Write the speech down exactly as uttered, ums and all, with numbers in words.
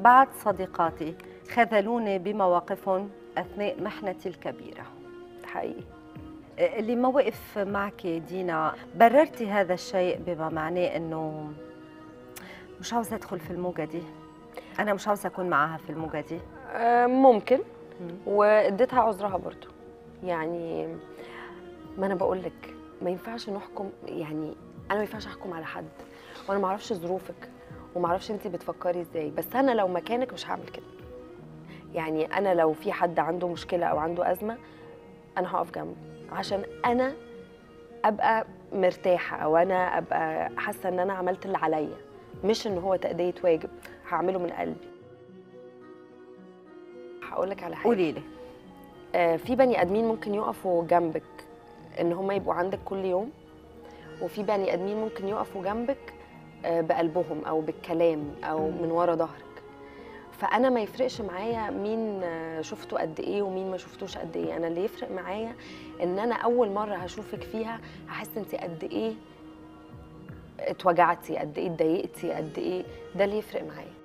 بعض صديقاتي خذلوني بمواقفهم أثناء محنتي الكبيرة. حقيقي. اللي ما وقف معك دينا بررتي هذا الشيء بما معناه أنه مش عاوزة أدخل في الموجة دي، أنا مش عاوزة أكون معاها في الموجة دي. أه ممكن، واديتها عذرها برضو. يعني ما أنا بقول لك ما ينفعش نحكم، يعني أنا ما ينفعش أحكم على حد وأنا ما أعرفش ظروفك وما أعرفش أنت بتفكري إزاي، بس أنا لو مكانك مش هعمل كده. يعني أنا لو في حد عنده مشكلة أو عنده أزمة أنا هقف جنبه عشان أنا أبقى مرتاحة، أو أنا أبقى حاسة إن أنا عملت اللي عليا، مش إن هو تأدية واجب هعمله من قلبي. هقولك على حاجة. قولي لي. آه في بني آدمين ممكن يقفوا جنبك إن هم يبقوا عندك كل يوم، وفي بني آدمين ممكن يقفوا جنبك آه بقلبهم أو بالكلام أو من ورا ظهرك. فأنا ما يفرقش معايا مين شفته قد إيه ومين ما شفتوش قد إيه، أنا اللي يفرق معايا إن أنا أول مرة هشوفك فيها هحس أنت قد إيه اتوجعتي، قد إيه اتضايقتي، قد إيه، ده اللي يفرق معايا.